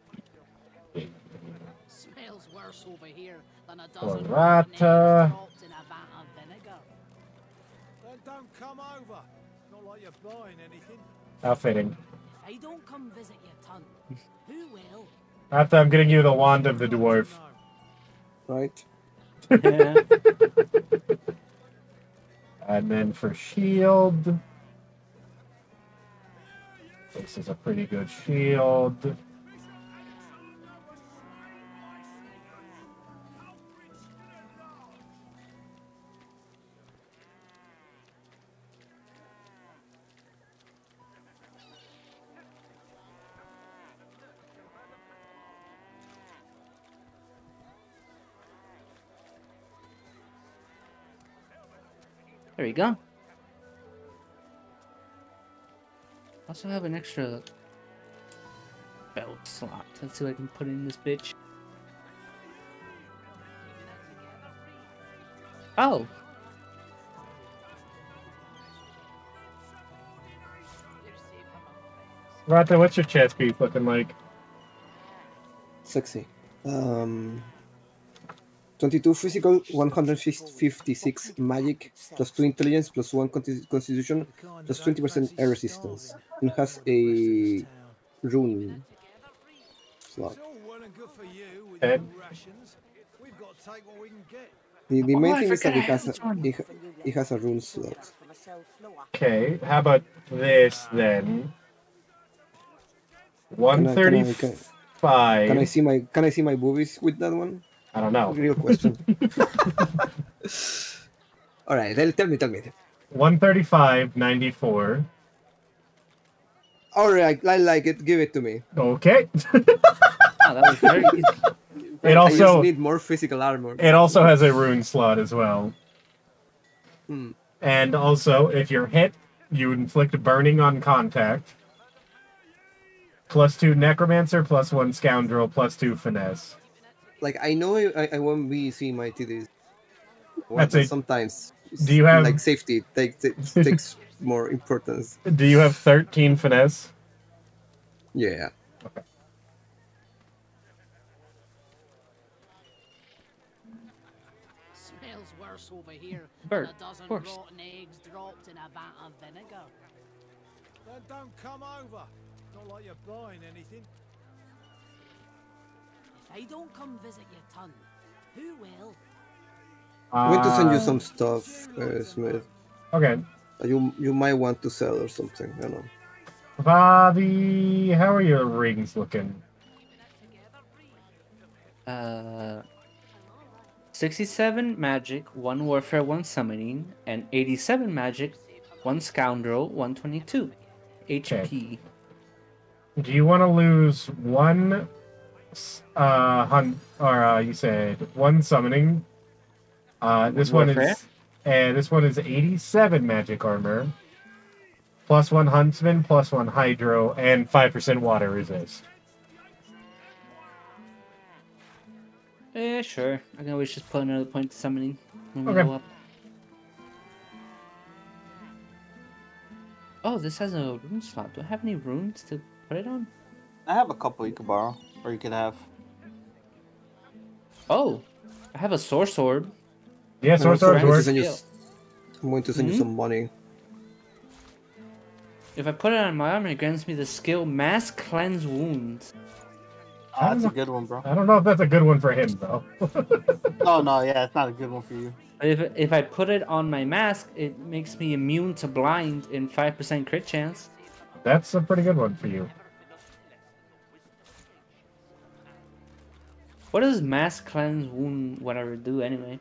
[SPEAKER 10] Smells worse over here than a
[SPEAKER 4] For
[SPEAKER 10] dozen
[SPEAKER 4] Rata.
[SPEAKER 10] dropped in a vat of vinegar.
[SPEAKER 5] Then don't come over. Not like you're buying anything.
[SPEAKER 4] Outfitting.
[SPEAKER 10] If I don't come visit your ton, who will?
[SPEAKER 4] After I'm getting you the wand of the dwarf.
[SPEAKER 3] Right.
[SPEAKER 1] Yeah.
[SPEAKER 4] And then for shield. This is a pretty good shield.
[SPEAKER 1] There we go. Also have an extra belt slot. Let's see what I can put in this bitch. Oh!
[SPEAKER 4] Rata, what's your chess piece looking like?
[SPEAKER 3] Sexy. 22 physical, 156 magic, plus 2 intelligence, plus 1 constitution, plus 20% air resistance. And has a rune slot.
[SPEAKER 4] Okay.
[SPEAKER 3] The main thing is that it has a rune slot.
[SPEAKER 4] Okay, how about this then? 135.
[SPEAKER 3] Can I see my boobies with that one?
[SPEAKER 4] I don't know.
[SPEAKER 3] Real question. All right, tell me.
[SPEAKER 4] 135.94.
[SPEAKER 3] All right, I like it. Give it to me.
[SPEAKER 4] Okay.
[SPEAKER 1] Oh, that was very easy.
[SPEAKER 4] It
[SPEAKER 3] I just
[SPEAKER 4] also
[SPEAKER 3] need more physical armor.
[SPEAKER 4] it also has a rune slot as well.
[SPEAKER 3] Hmm.
[SPEAKER 4] And also, if you're hit, you inflict burning on contact. +2 necromancer, +1 scoundrel, +2 finesse.
[SPEAKER 3] Like I know I won't be seeing my titties.
[SPEAKER 4] That's it.
[SPEAKER 3] Sometimes.
[SPEAKER 4] Do you have
[SPEAKER 3] like safety takes more importance?
[SPEAKER 4] Do you have 13 finesse?
[SPEAKER 3] Yeah.
[SPEAKER 4] Okay.
[SPEAKER 10] Smells worse over here
[SPEAKER 1] Bird,
[SPEAKER 10] than a dozen
[SPEAKER 1] of course.
[SPEAKER 10] rotten eggs dropped in a vat of vinegar.
[SPEAKER 5] Then don't come over. Not like you're buying anything.
[SPEAKER 10] I don't come visit your ton, who will?
[SPEAKER 3] I'm going to send you some stuff, Smith.
[SPEAKER 4] Okay.
[SPEAKER 3] You might want to sell or something. I don't know.
[SPEAKER 4] Bobby, how are your rings looking?
[SPEAKER 1] 67 magic, 1 warfare, 1 summoning, and 87 magic, 1 scoundrel, 122 HP.
[SPEAKER 4] Okay. Do you want to lose 1 you said 1 summoning? This one
[SPEAKER 1] Warfare?
[SPEAKER 4] is this one is 87 magic armor, plus 1 huntsman, plus 1 hydro, and 5% water resist.
[SPEAKER 1] Yeah, sure. I can always just put another point to summoning when we
[SPEAKER 4] Okay.
[SPEAKER 1] go up. Oh, this has a rune slot. Do I have any runes to put it on?
[SPEAKER 9] I have a couple you could borrow, or you could have.
[SPEAKER 1] Oh, I have a source orb.
[SPEAKER 4] Yeah, source orbs work.
[SPEAKER 3] I'm going to send you some money.
[SPEAKER 1] If I put it on my armor, it grants me the skill Mass Cleanse Wounds.
[SPEAKER 9] Oh, that's a good one, bro.
[SPEAKER 4] I don't know if that's a good one for him, though.
[SPEAKER 9] Oh, no, yeah, it's not a good one for you.
[SPEAKER 1] If I put it on my mask, it makes me immune to blind and 5% crit chance.
[SPEAKER 4] That's a pretty good one for you.
[SPEAKER 1] What does Mass Cleanse Wound whatever do anyway?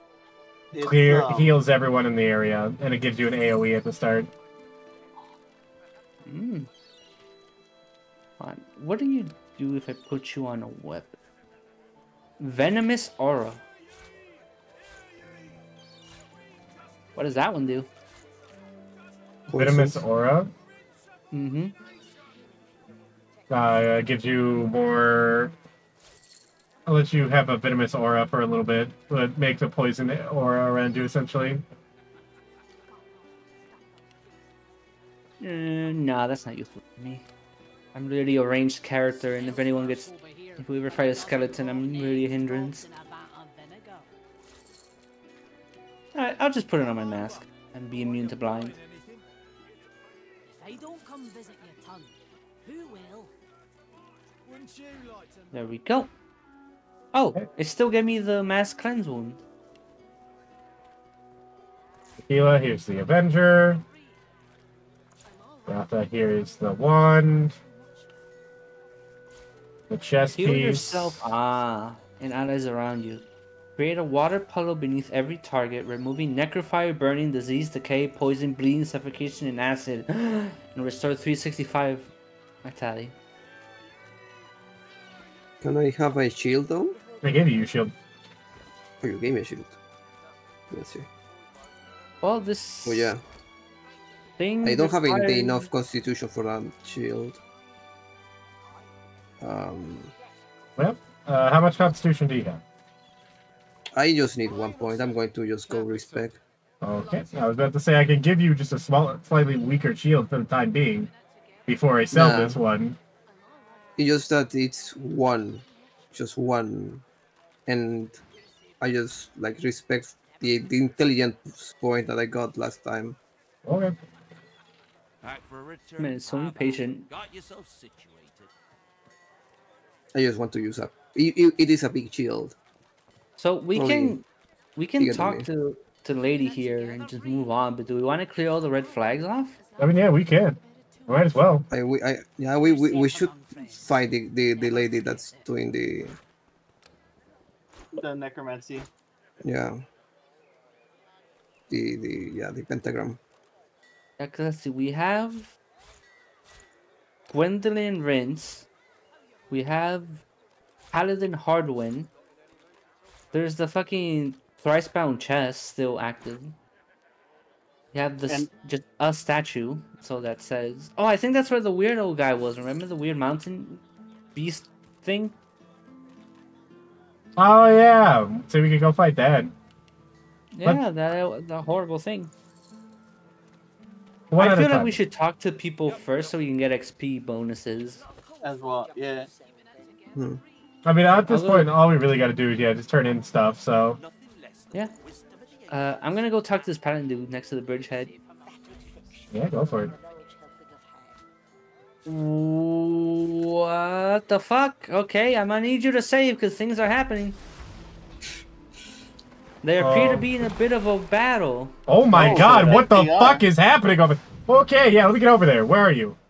[SPEAKER 4] Heals everyone in the area, and it gives you an AoE at the start.
[SPEAKER 1] What do you do if I put you on a weapon? Venomous Aura. What does that one do?
[SPEAKER 4] Venomous Aura?
[SPEAKER 1] Mm-hmm.
[SPEAKER 4] Gives you more... I'll let you have a venomous aura for a little bit, but makes a poison aura around you, essentially.
[SPEAKER 1] Nah, that's not useful for me. I'm really a ranged character, and if we ever fight a skeleton, I'm really a hindrance. Alright, I'll just put it on my mask and be immune to blind.
[SPEAKER 10] If I don't come visit your ton, who will?
[SPEAKER 1] There we go. Oh, it still gave me the Mass Cleanse Wound.
[SPEAKER 4] Tequila, here's the Avenger. Rata, here's the wand. The chest
[SPEAKER 1] Heal
[SPEAKER 4] piece.
[SPEAKER 1] yourself, and allies around you. Create a water puddle beneath every target, removing necrofire, burning, disease, decay, poison, bleeding, suffocation, and acid. And restore 365 vitality.
[SPEAKER 3] Can I have a shield though?
[SPEAKER 4] I gave you a shield.
[SPEAKER 3] Oh, you gave me a shield. Let's see.
[SPEAKER 1] Well, this...
[SPEAKER 3] Oh yeah.
[SPEAKER 1] Thing
[SPEAKER 3] I don't have
[SPEAKER 1] requires...
[SPEAKER 3] enough constitution for that shield.
[SPEAKER 4] Well, how much constitution do you have?
[SPEAKER 3] I just need 1 point. I'm going to just go respect.
[SPEAKER 4] Okay, I was about to say I can give you just a slightly weaker shield for the time being, before I sell this one.
[SPEAKER 3] It's just that it's just one, and I just like respect the intelligence point that I got last time.
[SPEAKER 4] Okay.
[SPEAKER 1] Man, it's so impatient.
[SPEAKER 6] Got yourself situated.
[SPEAKER 3] I just want to use a. It is a big shield.
[SPEAKER 1] So we can
[SPEAKER 3] bigger than
[SPEAKER 1] talk
[SPEAKER 3] me.
[SPEAKER 1] to the lady here and just move on. But do we want to clear all the red flags off?
[SPEAKER 4] I mean, yeah, we can. Might as well.
[SPEAKER 3] We should fight the lady that's doing the
[SPEAKER 9] necromancy.
[SPEAKER 3] Yeah. The pentagram.
[SPEAKER 1] Yeah, 'cause let's see, we have Gwendolyn Rince. We have Paladin Hardwin. There's the fucking thrice-bound chest still active. You have this just a statue, so that says. Oh, I think that's where the weird old guy was. Remember the weird mountain beast thing?
[SPEAKER 4] Oh yeah, so we could go fight that.
[SPEAKER 1] Yeah, that horrible thing.
[SPEAKER 4] One
[SPEAKER 1] I
[SPEAKER 4] at a
[SPEAKER 1] feel like
[SPEAKER 4] time.
[SPEAKER 1] we should talk to people first so we can get XP bonuses.
[SPEAKER 9] As well, yeah.
[SPEAKER 4] I mean, at this point, all we really got to do is just turn in stuff. So
[SPEAKER 1] yeah, I'm gonna go talk to this paladin dude next to the bridgehead.
[SPEAKER 4] yeah, go for it.
[SPEAKER 1] What the fuck? Okay, I'm gonna need you to save because things are happening. They appear to be in a bit of a battle.
[SPEAKER 4] Oh my
[SPEAKER 9] Oh,
[SPEAKER 4] god,
[SPEAKER 9] so
[SPEAKER 4] what the
[SPEAKER 9] they are.
[SPEAKER 4] fuck is happening over? Okay, yeah, let me get over there. Where are you?